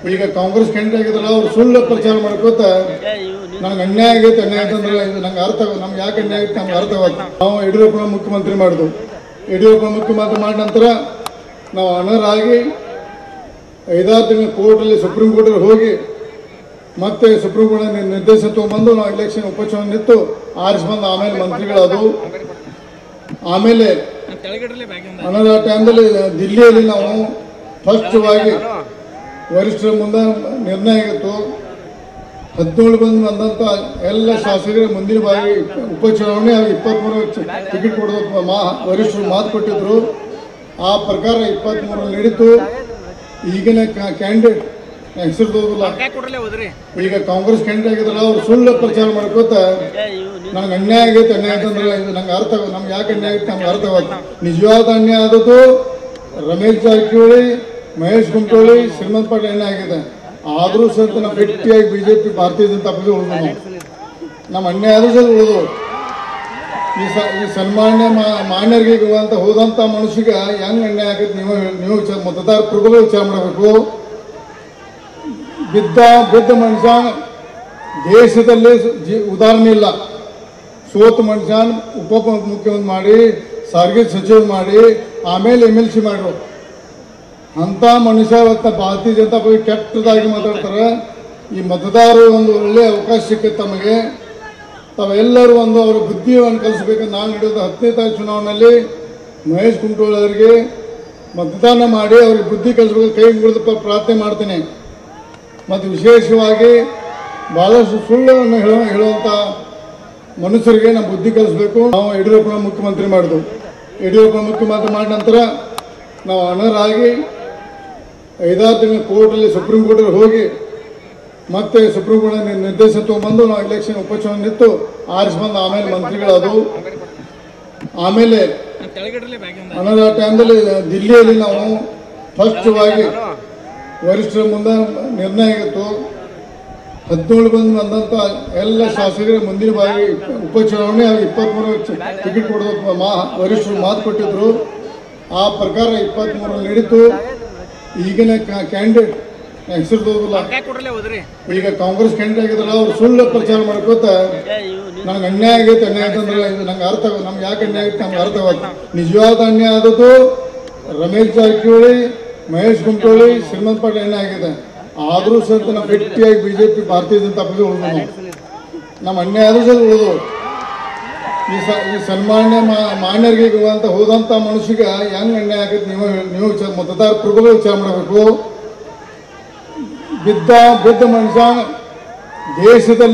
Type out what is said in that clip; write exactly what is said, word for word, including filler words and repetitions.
ಈಗ ಕಾಂಗ್ರೆಸ್ ಕ್ಯಾಂಡಿಡೇಟ್ ಆಗಿದ್ರಲ್ಲ ಅವ್ರು ಸುಳ್ಳು ಪ್ರಚಾರ ಮಾಡ್ಕೋತ ನನಗೆ ಅನ್ಯಾಯ ಆಗೈತೆ ಅನ್ಯಾಯ ಅಂತಂದ್ರೆ ಇದು ನಂಗೆ ಅರ್ಥ ನಮ್ಗೆ ಯಾಕೆ ಅನ್ಯಾಯ ಆಗೈತೆ ನಮ್ಗೆ ಅರ್ಥವಾಗ್ತದೆ. ನಾವು ಯಡಿಯೂರಪ್ಪನ ಮುಖ್ಯಮಂತ್ರಿ ಮಾಡಿದ್ವು. ಯಡಿಯೂರಪ್ಪ ಮುಖ್ಯಮಂತ್ರಿ ಮಾಡಿದ ನಂತರ ನಾವು ಅನರ್ಹರಾಗಿ ಐದಾರು ತಿಂಗಳ ಕೋರ್ಟಲ್ಲಿ ಸುಪ್ರೀಂ ಕೋರ್ಟಲ್ಲಿ ಹೋಗಿ ಮತ್ತೆ ಸುಪ್ರೀಂ ಕೋರ್ಟ್ ನಿರ್ದೇಶನ ತಗೊಂಡ್ಬಂದು ನಾವು ಎಲೆಕ್ಷನ್ ಉಪಚುನಾವಣೆ ನಿಂತು ಆರಿಸಿ ಬಂದು ಆಮೇಲೆ ಮಂತ್ರಿಗಳದು. ಆಮೇಲೆ ಅನರ್ಹ ಟೈಮ್ದಲ್ಲಿ ದಿಲ್ಲಿಯಲ್ಲಿ ನಾವು ಸ್ಪಷ್ಟವಾಗಿ ವರಿಷ್ಠರ ಮುಂದೆ ನಿರ್ಣಯ ಆಗಿತ್ತು. ಹದಿನೇಳು ಬಂದು ಬಂದಂತ ಎಲ್ಲ ಶಾಸಕರಿಗೆ ಮುಂದಿನ ಬಾರಿ ಉಪಚುನಾವಣೆ ಇಪ್ಪತ್ಮೂರು ಟಿಕೆಟ್ ಕೊಡೋದು ಮಾ ವರಿಷ್ಠರು ಮಾತು ಕೊಟ್ಟಿದ್ರು. ಆ ಪ್ರಕಾರ ಇಪ್ಪತ್ಮೂರು ನಡೀತು. ಈಗಿನ ಕ್ಯಾಂಡಿಡೇಟ್ ಹೆಸರು ಈಗ ಕಾಂಗ್ರೆಸ್ ಕ್ಯಾಂಡಿಡೇಟ್ ಆಗಿದ್ರಲ್ಲ ಅವ್ರು ಸುಳ್ಳು ಪ್ರಚಾರ ಮಾಡ್ಕೋತ ನನಗೆ ಅನ್ಯಾಯ ಆಗೈತೆ ಅನ್ಯಾಯ ಅಂತಂದ್ರೆ ಇದು ನಂಗೆ ಅರ್ಥ ನಮ್ಗೆ ಯಾಕೆ ಅನ್ಯಾಯ ಆಗೈತೆ ನಮ್ಗೆ ಅರ್ಥವಾಗ್ತದೆ. ನಿಜವಾದ ಅನ್ಯಾಯ ಆದದ್ದು ರಮೇಶ್ ಜಾರಕಿಹೊಳಿ, ಮಹೇಶ್ ಕುಮಟಳ್ಳಿ, ಶ್ರೀಮಂತ್ ಪಾಟೀಲ್ ಅನ್ಯಾಯ ಆಗಿದೆ. ಆದರೂ ಸಹಿತ ನಾವು ಗಟ್ಟಿಯಾಗಿ ಬಿಜೆಪಿ ಭಾರತೀಯ ಜನತಾ ಪಕ್ಷ ಉಳಿದು ನಾವು ನಮ್ಮ ಅನ್ಯಾಯ ಆದ್ರೂ ಸಹಿತ ಉಳಿದು ಈ ಸ ಈ ಸನ್ಮಾನ್ಯ ಮಾನ್ಯರಿಗೆ ಅಂತ ಹೋದಂಥ ಮನುಷ್ಯಗೆ ಹೆಂಗೆ ಅನ್ಯಾಯ ಆಗೈತೆ ನೀವು ನೀವು ವಿಚಾರ ಮತದಾರ ಪ್ರಭುಗಳು ವಿಚಾರ ಮಾಡಬೇಕು. ಬಿದ್ದ ಬಿದ್ದ ಮನುಷ್ಯ ದೇಶದಲ್ಲಿ ಜೀ ಉದಾಹರಣೆ ಇಲ್ಲ. ಸೋತ ಮನುಷ್ಯ ಉಪ ಮುಖ್ಯಮಂತ್ರಿ ಮಾಡಿ, ಸಾರಿಗೆ ಸಚಿವ ಮಾಡಿ, ಆಮೇಲೆ ಎಮ್ ಎಲ್ ಸಿ ಮಾಡಿರು. ಅಂಥ ಮನುಷ್ಯ ಇವತ್ತು ಭಾರತೀಯ ಜನತಾ ಪಕ್ಷ ಕೆಟ್ಟದಾಗಿ ಮಾತಾಡ್ತಾರೆ. ಈ ಮತದಾರರು ಒಂದು ಒಳ್ಳೆಯ ಅವಕಾಶ ಸಿಕ್ಕೈತೆ ತಮಗೆ. ತಾವೆಲ್ಲರೂ ಒಂದು ಅವರ ಬುದ್ಧಿಯನ್ನು ಕಲಿಸ್ಬೇಕಂತ ನಾನು ಹಿಡಿಯೋದು ಹತ್ತನೇ ತಾರೀಕು ಚುನಾವಣೆಯಲ್ಲಿ ಮಹೇಶ್ ಕುಮಟಳ್ಳಿ ಅವರಿಗೆ ಮತದಾನ ಮಾಡಿ ಅವ್ರಿಗೆ ಬುದ್ಧಿ ಕಲಿಸ್ಬೇಕು ಕೈ ಮುಗಿದು ಪ್ರಾರ್ಥನೆ ಮಾಡ್ತೇನೆ. ಮತ್ತು ವಿಶೇಷವಾಗಿ ಭಾಳಷ್ಟು ಸುಳ್ಳನ್ನು ಹೇಳೋ ಹೇಳುವಂಥ ಮನುಷ್ಯರಿಗೆ ನಾವು ಬುದ್ಧಿ ಕಲಿಸ್ಬೇಕು. ನಾವು ಯಡಿಯೂರಪ್ಪನ ಮುಖ್ಯಮಂತ್ರಿ ಮಾಡಿದ್ವು. ಯಡಿಯೂರಪ್ಪನ ಮುಖ್ಯಮಂತ್ರಿ ಮಾಡಿದ ನಂತರ ನಾವು ಅನರ್ಹರಾಗಿ ಐದಾರು ತಿಂಗಳ ಕೋರ್ಟಲ್ಲಿ ಸುಪ್ರೀಂ ಕೋರ್ಟಲ್ಲಿ ಹೋಗಿ ಮತ್ತೆ ಸುಪ್ರೀಂ ಕೋರ್ಟ್ ನಿರ್ದೇಶನ ತಗೊಂಡ್ಬಂದು ನಾವು ಎಲೆಕ್ಷನ್ ಉಪಚುನಾವಣೆ ನಿಂತು ಆರಿಸಿ ಬಂದು ಆಮೇಲೆ ಮಂತ್ರಿಗಳದು. ಆಮೇಲೆ ಅನರ್ಹ ಟೈಮ್ದಲ್ಲಿ ದಿಲ್ಲಿಯಲ್ಲಿ ನಾವು ಸ್ಪಷ್ಟವಾಗಿ ವರಿಷ್ಠರ ಮುಂದೆ ನಿರ್ಣಯ ಆಗಿತ್ತು. ಹದಿನೇಳು ಬಂದು ಬಂದಂತ ಎಲ್ಲ ಶಾಸಕರಿಗೆ ಮುಂದಿನ ಬಾರಿ ಉಪಚುನಾವಣೆ ಇಪ್ಪತ್ಮೂರು ಟಿಕೆಟ್ ಕೊಡೋದು ಮಾ ವರಿಷ್ಠರು ಮಾತು ಕೊಟ್ಟಿದ್ರು. ಆ ಪ್ರಕಾರ ಇಪ್ಪತ್ಮೂರು ನಡೀತು. ಈಗಿನ ಕ್ಯಾಂಡಿಡೇಟ್ ಹೆಸರು ಈಗ ಕಾಂಗ್ರೆಸ್ ಕ್ಯಾಂಡಿಡೇಟ್ ಆಗಿದ್ರಲ್ಲ ಅವ್ರು ಸುಳ್ಳು ಪ್ರಚಾರ ಮಾಡ್ಕೋತ ನನಗೆ ಅನ್ಯಾಯ ಆಗೈತೆ ಅನ್ಯಾಯ ಅಂತಂದ್ರೆ ಇದು ನಂಗೆ ಅರ್ಥ ನಮ್ಗೆ ಯಾಕೆ ಅನ್ಯಾಯ ಆಗೈತೆ ನಮ್ಗೆ ಅರ್ಥವಾಗ್ತದೆ. ನಿಜವಾದ ಅನ್ಯಾಯ ಆದದ್ದು ರಮೇಶ್ ಜಾರಕಿಹೊಳಿ, ಮಹೇಶ್ ಕುಮಟಳ್ಳಿ, ಶ್ರೀಮಂತ್ ಪಾಟೀಲ್ ಅನ್ಯಾಯ ಆಗಿದೆ. ಆದರೂ ಸಹಿತ ನಾವು ಗಟ್ಟಿಯಾಗಿ ಬಿಜೆಪಿ ಭಾರತೀಯ ಜನತಾ ಪಕ್ಷ ಉಳಿದು ನಾವು ನಮ್ಮ ಅನ್ಯಾಯ ಆದ್ರೂ ಸಹಿತ ಉಳಿದು ಈ ಸ ಈ ಸನ್ಮಾನ್ಯ ಮಾನ್ಯರಿಗೆ ಅಂತ ಹೋದಂಥ ಮನುಷ್ಯಗೆ ಹೆಂಗೆ ಅನ್ಯಾಯ ಆಗೈತೆ ನೀವು ನೀವು ವಿಚಾರ ಮತದಾರ ಪ್ರಭುಗಳು ವಿಚಾರ ಮಾಡಬೇಕು. ಬಿದ್ದ ಬಿದ್ದ ಮನುಷ್ಯ ದೇಶದಲ್ಲಿ